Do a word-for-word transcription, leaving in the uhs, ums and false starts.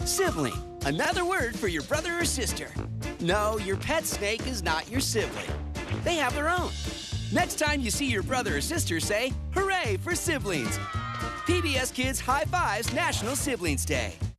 Sibling, another word for your brother or sister. No, your pet snake is not your sibling. They have their own. Next time you see your brother or sister, say, hooray for siblings. P B S Kids High Fives National Siblings Day.